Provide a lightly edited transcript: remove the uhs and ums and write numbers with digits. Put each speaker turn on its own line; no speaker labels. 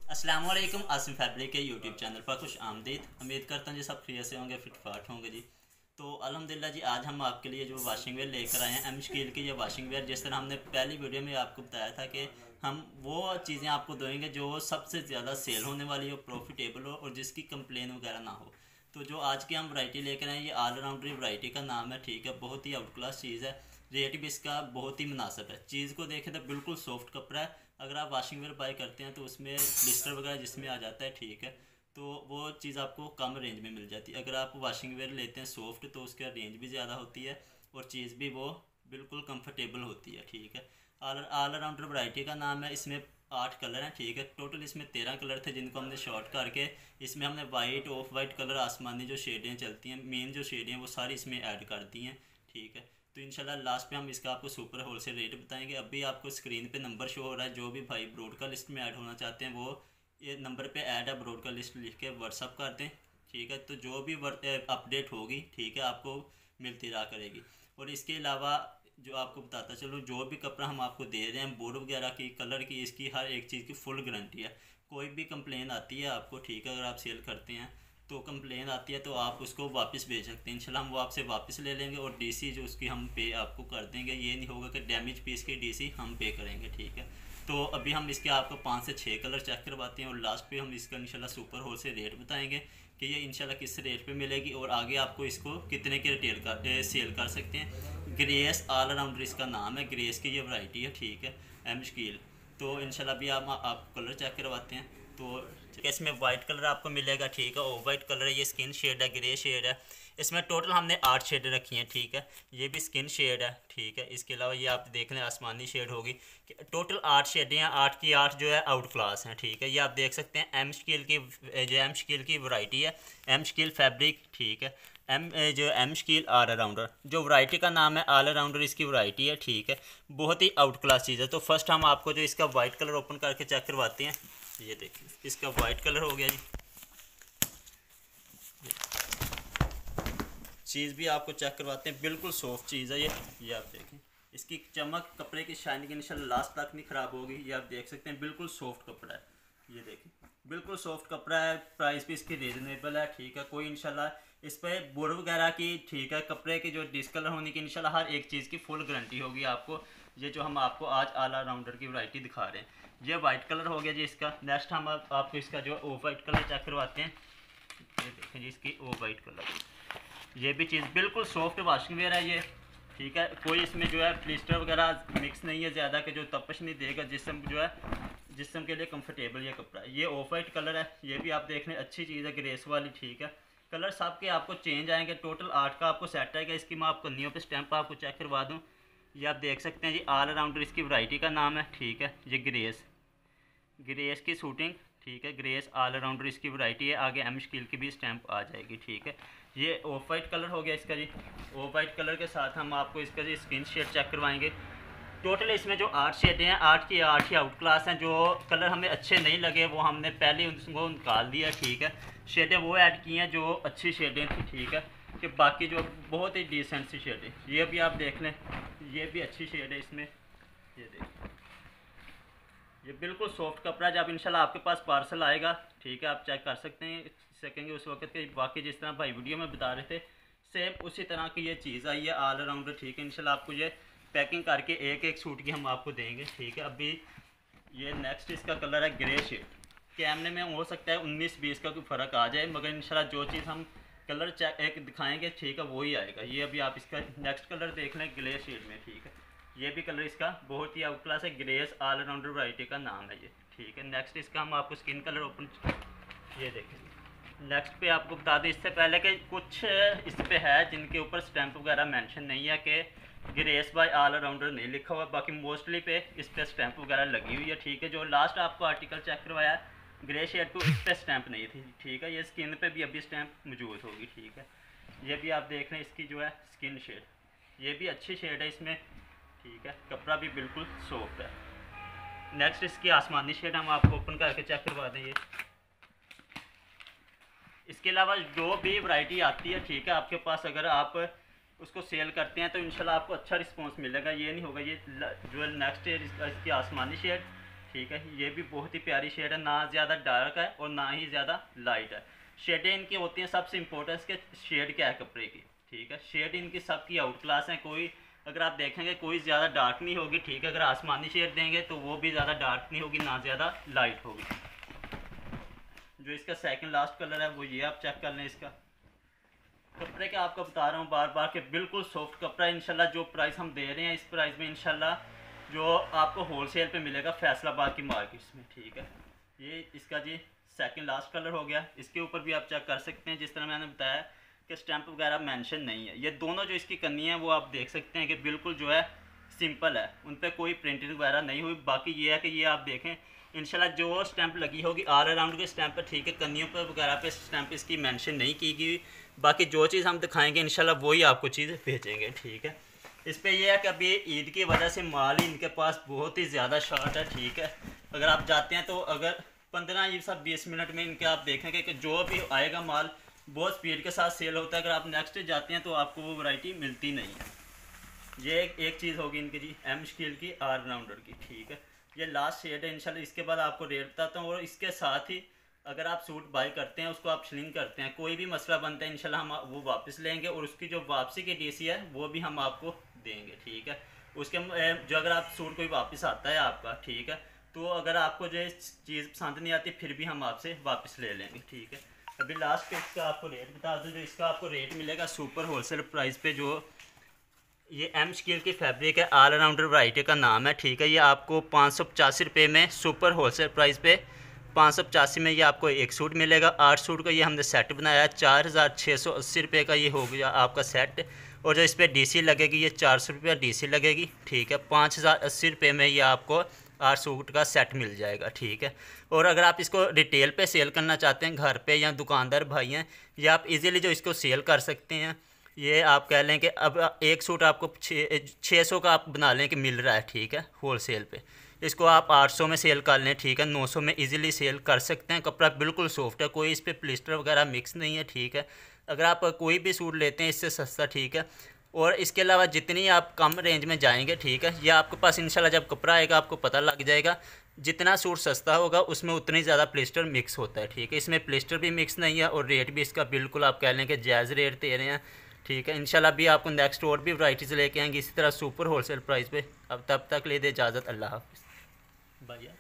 अस्सलाम वालेकुम। आसिम फैब्रिक के यूट्यूब चैनल पर खुश आमदीद। उम्मीद करता हूँ जी सब खैरियत से होंगे, फिटफाट होंगे जी। तो अल्हम्दुलिल्लाह जी, आज हम आपके लिए जो वाशिंग वेयर लेकर आए हैं एम स्कील की ये वाशिंग वेयर। जिस तरह हमने पहली वीडियो में आपको बताया था कि हम वो चीज़ें आपको देंगे जो सबसे ज़्यादा सेल होने वाली हो, प्रॉफिटेबल हो और जिसकी कंप्लेन वगैरह ना हो। तो जो आज की हम वैरायटी लेकर आए ये ऑलराउंडर वैरायटी का नाम है, ठीक है। बहुत ही आउट क्लास चीज़ है, रेट भी इसका बहुत ही मुनासिब है। चीज़ को देखें तो बिल्कुल सॉफ्ट कपड़ा है। अगर आप वाशिंग वेयर बाय करते हैं तो उसमें ब्लिस्टर वगैरह जिसमें आ जाता है, ठीक है, तो वो चीज़ आपको कम रेंज में मिल जाती है। अगर आप वाशिंग वेयर लेते हैं सॉफ्ट तो उसका रेंज भी ज़्यादा होती है और चीज़ भी वो बिल्कुल कंफर्टेबल होती है, ठीक है। ऑल अराउंडर वैरायटी का नाम है। इसमें 8 कलर हैं, ठीक है। टोटल इसमें 13 कलर थे जिनको हमने शॉर्ट करके इसमें हमने वाइट, ऑफ वाइट कलर, आसमानी जो शेडें चलती हैं, मेन जो शेडें हैं वो सारी इसमें ऐड कर दी हैं, ठीक है। तो इंशाल्लाह लास्ट पे हम इसका आपको सुपर होलसेल रेट बताएंगे। अभी आपको स्क्रीन पे नंबर शो हो रहा है, जो भी भाई ब्रॉड का लिस्ट में ऐड होना चाहते हैं वो ये नंबर पे ऐड है, ब्रॉड का लिस्ट लिख के व्हाट्सअप कर दें, ठीक है। तो जो भी अपडेट होगी, ठीक है, आपको मिलती रहा करेगी। और इसके अलावा जो आपको बताता चलो, जो भी कपड़ा हम आपको दे रहे हैं बोर्ड वगैरह की, कलर की, इसकी हर एक चीज़ की फुल गारंटी है। कोई भी कंप्लेन आती है आपको, ठीक है, अगर आप सेल करते हैं तो कंप्लेन आती है तो आप उसको वापस भेज सकते हैं। इंशाल्लाह हम वो आपसे वापस ले लेंगे और डीसी जो उसकी हम पे आपको कर देंगे। ये नहीं होगा कि डैमेज पीस की डीसी हम पे करेंगे, ठीक है। तो अभी हम इसके आपको 5 से 6 कलर चेक करवाते हैं और लास्ट पे हम इसका इंशाल्लाह सुपर होलसेल रेट बताएंगे कि ये इंशाल्लाह किस रेट पे मिलेगी और आगे आपको इसको कितने के रिटेल का सेल कर सकते हैं। ग्रेस ऑल अराउंडर इसका नाम है, ग्रेस की ये वैरायटी है, ठीक है, एम स्कील। तो इंशाल्लाह अभी आप कलर चेक करवाते हैं। तो ठीक है, इसमें वाइट कलर आपको मिलेगा, ठीक है, ऑफ वाइट कलर है, ये स्किन शेड है, ग्रे शेड है। इसमें टोटल हमने 8 शेड रखी हैं, ठीक है। ये भी स्किन शेड है, ठीक है। इसके अलावा ये आप देख लें आसमानी शेड होगी। टोटल 8 शेडें हैं, 8 की 8 जो है आउट क्लास हैं, ठीक है। ये आप देख सकते हैं एम स्कील की, जो एम स्कील की वैरायटी है, एम स्कील फैब्रिक, ठीक है। जो एम स्कील ऑल अराउंडर जो वैरायटी का नाम है, ऑल अराउंडर इसकी वैरायटी है, ठीक है। बहुत ही आउट क्लास चीज़ है। तो फर्स्ट हम आपको जो इसका वाइट कलर ओपन करके चेक करवाते हैं। ये देखिए, इसका वाइट कलर हो गया जी। चीज़ भी आपको चेक करवाते हैं, बिल्कुल सॉफ्ट चीज़ है ये आप देखें, इसकी चमक, कपड़े की शाइनिंग इंशाल्लाह लास्ट तक नहीं ख़राब होगी। ये आप देख सकते हैं, बिल्कुल सॉफ्ट कपड़ा है। ये देखिए, बिल्कुल सॉफ्ट कपड़ा है, प्राइस भी इसकी रीजनेबल है, ठीक है। कोई इंशाल्लाह इस पर बोर्ड वगैरह की, ठीक है, कपड़े की जो डिस्कलर होने की इंशाल्लाह हर एक चीज़ की फुल गारंटी होगी आपको। ये जो हम आपको आज ऑल राउंडर की वैरायटी दिखा रहे हैं, ये वाइट कलर हो गया जी इसका। नेक्स्ट हम आपको इसका जो ऑफ वाइट कलर चेक करवाते हैं। ये देखें जी, इसकी ऑफ वाइट कलर, ये भी चीज़ बिल्कुल सॉफ्ट वाशिंग वेयर है ये, ठीक है। कोई इसमें जो है प्लिस्टर वगैरह मिक्स नहीं है ज़्यादा, कि जो तपश नहीं देगा। जिस्म जो है, जिस्म के लिए कंफर्टेबल ये कपड़ा है। ये ऑफ वाइट कलर है, ये भी आप देख लें, अच्छी चीज़ है, ग्रेस वाली, ठीक है। कलर सब के आपको चेंज आएंगे। टोटल 8 का आपको सेट आएगा। इसकी मैं आपको नियों पे स्टैंप आपको चेक करवा दूँ। ये आप देख सकते हैं जी, ऑल अराउंडर इसकी वैरायटी का नाम है, ठीक है। ये ग्रेस की शूटिंग, ठीक है, ग्रेस ऑल अराउंडर इसकी वैरायटी है। आगे एम स्कील की भी स्टैंप आ जाएगी, ठीक है। ये ऑफ वाइट कलर हो गया इसका जी। ऑफ वाइट कलर के साथ हम आपको इसका जी स्किन शेड चेक करवाएंगे। टोटल इसमें जो 8 शेडें हैं, 8 की 8 ही आउट क्लास हैं। जो कलर हमें अच्छे नहीं लगे वो हमने पहले उनको निकाल दिया, ठीक है। शेडें वो ऐड की हैं जो अच्छी शेडें थी, ठीक है, कि बाकी जो बहुत ही डिसेंट सी शेडें, ये भी आप देख लें, ये भी अच्छी शेड है इसमें। ये देखिए, ये बिल्कुल सॉफ्ट कपड़ा। जब इंशाल्लाह आपके पास पार्सल आएगा, ठीक है, आप चेक कर सकते हैं सकेंगे उस वक्त के। बाकी जिस तरह भाई वीडियो में बता रहे थे, सेम उसी तरह की ये चीज़ आई है ऑल अराउंडर, ठीक है। इंशाल्लाह आपको ये पैकिंग करके एक एक सूट की हम आपको देंगे, ठीक है। अभी ये नेक्स्ट इसका कलर है ग्रे शेड। कैमरे में हो सकता है 19-20 का कोई फ़र्क आ जाए, मगर इंशाल्लाह जो चीज़ हम कलर चेक एक दिखाएंगे, ठीक है, वही आएगा। ये अभी आप इसका नेक्स्ट कलर देख लें, ग्रे शेड में, ठीक है। ये भी कलर इसका बहुत ही आउट क्लास है, ग्रेस ऑल अराउंडर वैरायटी का नाम है ये, ठीक है। नेक्स्ट इसका हम आपको स्किन कलर ओपन, ये देखें। नेक्स्ट पे आपको बता दें इससे पहले कि कुछ इस पे है जिनके ऊपर स्टैंप वगैरह मेंशन नहीं है, कि ग्रेस बाय ऑल अराउंडर नहीं लिखा हुआ। बाकी मोस्टली पे इस पे स्टैंप वगैरह लगी हुई है, ठीक है। जो लास्ट आपको आर्टिकल चेक करवाया ग्रे शेड को, इस पे स्टैंप नहीं थी, ठीक है। ये स्किन पे भी अभी स्टैंप मौजूद होगी, ठीक है। ये भी आप देख लें, इसकी जो है स्किन शेड, ये भी अच्छी शेड है इसमें, ठीक है। कपड़ा भी बिल्कुल सॉफ्ट है। नेक्स्ट इसकी आसमानी शेड हम आपको ओपन करके चेक करवा देंगे। इसके अलावा जो भी वैरायटी आती है, ठीक है, आपके पास अगर आप उसको सेल करते हैं तो इंशाल्लाह आपको अच्छा रिस्पांस मिलेगा। ये नहीं होगा। ये जो नेक्स्ट है इसकी आसमानी शेड, ठीक है। ये भी बहुत ही प्यारी शेड है, ना ज़्यादा डार्क है और ना ही ज़्यादा लाइट है। शेडें इनकी होती हैं, सबसे इम्पोर्टेंस के शेड क्या है कपड़े की, ठीक है। शेड इनकी सबकी आउट क्लास है, कोई अगर आप देखेंगे कोई ज़्यादा डार्क नहीं होगी, ठीक है। अगर आसमानी शेड देंगे तो वो भी ज़्यादा डार्क नहीं होगी, ना ज़्यादा लाइट होगी। जो इसका सेकंड लास्ट कलर है वो ये आप चेक कर लें। इसका कपड़े का आपको बता रहा हूँ बार बार कि बिल्कुल सॉफ्ट कपड़ा है। इंशाल्लाह जो प्राइस हम दे रहे हैं इस प्राइस में इंशाल्लाह जो आपको होलसेल पे मिलेगा फैसलाबाद की मार्केट्स में, ठीक है। ये इसका जी सेकंड लास्ट कलर हो गया। इसके ऊपर भी आप चेक कर सकते हैं, जिस तरह मैंने बताया कि स्टैंप वगैरह मेंशन नहीं है। ये दोनों जो इसकी कन्नी है वो आप देख सकते हैं कि बिल्कुल जो है सिंपल है, उन पर कोई प्रिंटिंग वगैरह नहीं हुई। बाकी ये है कि ये आप देखें इंशाल्लाह जो स्टैंप लगी होगी ऑल अराउंड के स्टैंप पर, ठीक है। कन्नियों पर वगैरह पे स्टैंप इसकी मेंशन नहीं की गई। बाकी जो चीज़ हम दिखाएंगे इंशाल्लाह वही आपको चीज़ भेजेंगे, ठीक है। इस पर यह है कि अभी ईद की वजह से माल ही इनके पास बहुत ही ज़्यादा शॉर्ट है, ठीक है। अगर आप जाते हैं तो अगर 15 या 20 मिनट में इनके आप देखेंगे कि जो भी आएगा माल बहुत स्पीड के साथ सेल होता है। अगर आप नेक्स्ट डे जाते हैं तो आपको वो वैरायटी मिलती नहीं है। ये एक चीज़ होगी इनकी जी एम स्टील की ऑल राउंडर की, ठीक है। ये लास्ट शेड है इंशाल्लाह। इसके बाद आपको रेट बताता हूँ। और इसके साथ ही अगर आप सूट बाई करते हैं, उसको आप स्लिंग करते हैं, कोई भी मसला बनता है इंशाल्लाह हम वो वापस लेंगे और उसकी जो वापसी की डीसी है वो भी हम आपको देंगे, ठीक है। उसके जो अगर आप सूट कोई वापस आता है आपका, ठीक है, तो अगर आपको जो चीज़ पसंद नहीं आती फिर भी हम आपसे वापस ले लेंगे, ठीक है। अभी लास्ट पे इसका आपको रेट बता दूँ। जो इसका आपको रेट मिलेगा सुपर होलसेल प्राइस पे, जो ये एम स्केल की फैब्रिक है, ऑल राउंडर वैरायटी का नाम है, ठीक है। ये आपको 585 रुपये में सुपर होलसेल प्राइस पे 585 में ये आपको एक सूट मिलेगा। 8 सूट का ये हमने सेट बनाया है। 4680 रुपये का ये हो गया आपका सेट। और जो इस पर डीसी लगेगी ये 400 रुपये डीसी लगेगी, ठीक है। 5080 रुपये में ये आपको 8 सूट का सेट मिल जाएगा, ठीक है। और अगर आप इसको रिटेल पे सेल करना चाहते हैं घर पे या दुकानदार भाई हैं, या आप इजीली जो इसको सेल कर सकते हैं। ये आप कह लें कि अब एक सूट आपको 600 का आप बना लें कि मिल रहा है, ठीक है, होलसेल पे। इसको आप 800 में सेल कर लें, ठीक है, 900 में इजीली सेल कर सकते हैं। कपड़ा बिल्कुल सॉफ्ट है, कोई इस पर प्लिस्टर वगैरह मिक्स नहीं है, ठीक है। अगर आप कोई भी सूट लेते हैं इससे सस्ता, ठीक है। और इसके अलावा जितनी आप कम रेंज में जाएंगे, ठीक है, या आपके पास इंशाल्लाह जब कपड़ा आएगा आपको पता लग जाएगा। जितना सूट सस्ता होगा उसमें उतनी ज़्यादा प्लिस्टर मिक्स होता है, ठीक है। इसमें प्लिस्टर भी मिक्स नहीं है और रेट भी इसका बिल्कुल आप कह लें कि जायज़ रेट दे रहे हैं, ठीक है। इंशाल्लाह भी आपको नेक्स्ट और भी वैराइटीज़ लेके आएंगे इसी तरह सुपर होलसेल प्राइस पे। अब तब तक ले दे इजाज़त, अल्लाह हाफ़िज़ भैया।